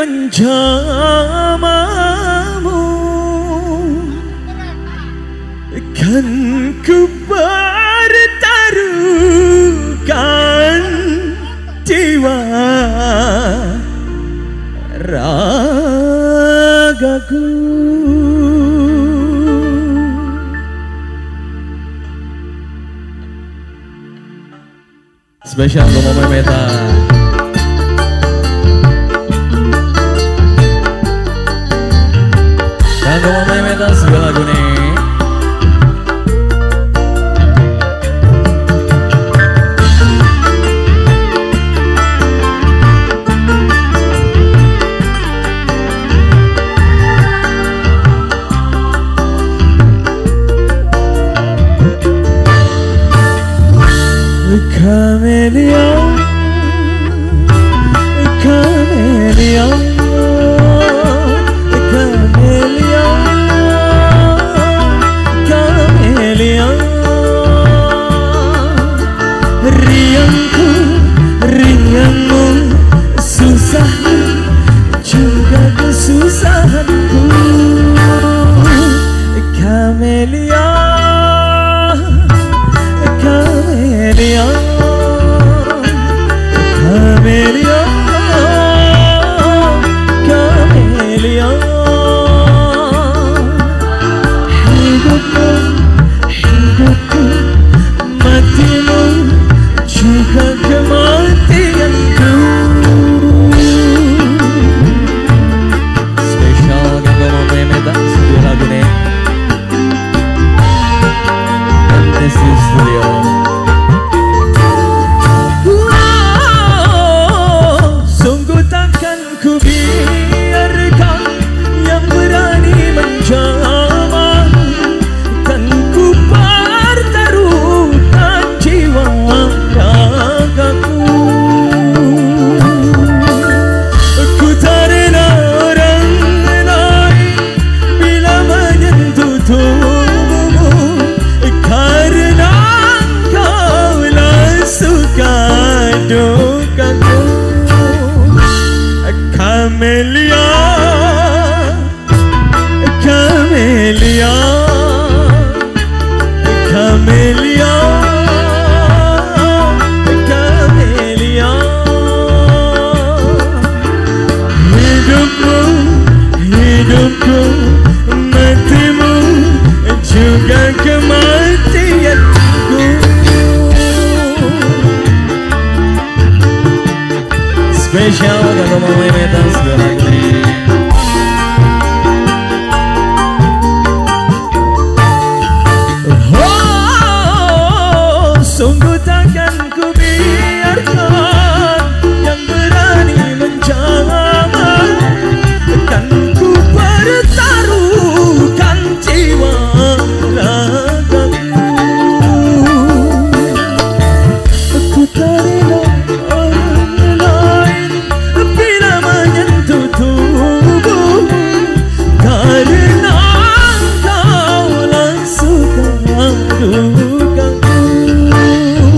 menjamamu, kan ku bertaruhkan jiwa ragaku. Spesial untuk Mama Meta. Dan untuk Mama Meta sebuah lagu nih. Chameleon, chameleon, chameleon, chameleon. Riangku, riangmu, susahmu juga kesusahanku. Chameleon, chameleon. Chameleon, chameleon. Hidupmu, hidupku, matimu juga kematianku. Spesial untuk Mama Meta sebuah lagu nih. Fantasy Studio. Ku biarkan yang berani menjamah, kan ku pertaruhkan jiwa ragaku. Ku tak rela orang lain bila menyentuh tubuhmu, karena kaulah suka dukaku. Chameleon, chameleon, chameleon, chameleon. Hidupmu, hidupku, matimu juga kematianku. Spesial untuk Mama Meta sebuah lagu nih. Oh, sungguh takkan ku biarkan yang berani menjamah, kan ku pertaruhkan jiwa ragaku. Aku tak rela karena kaulah suka dukaku.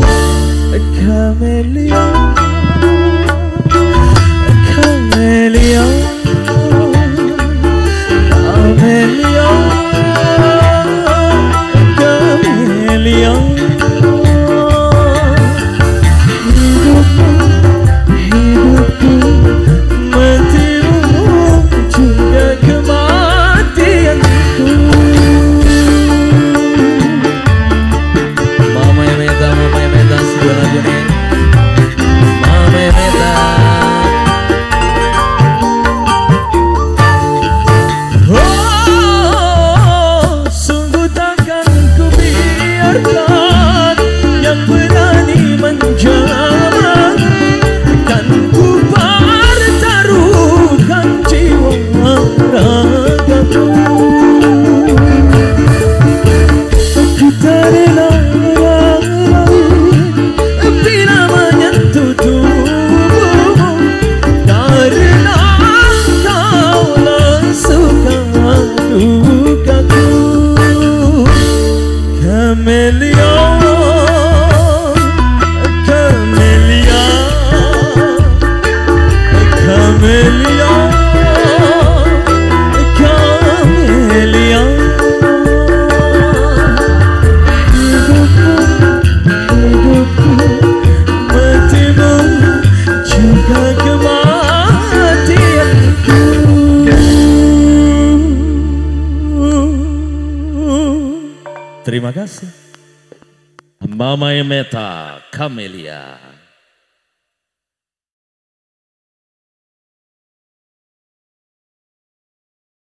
Terima kasih. Mama Emeta Camelia.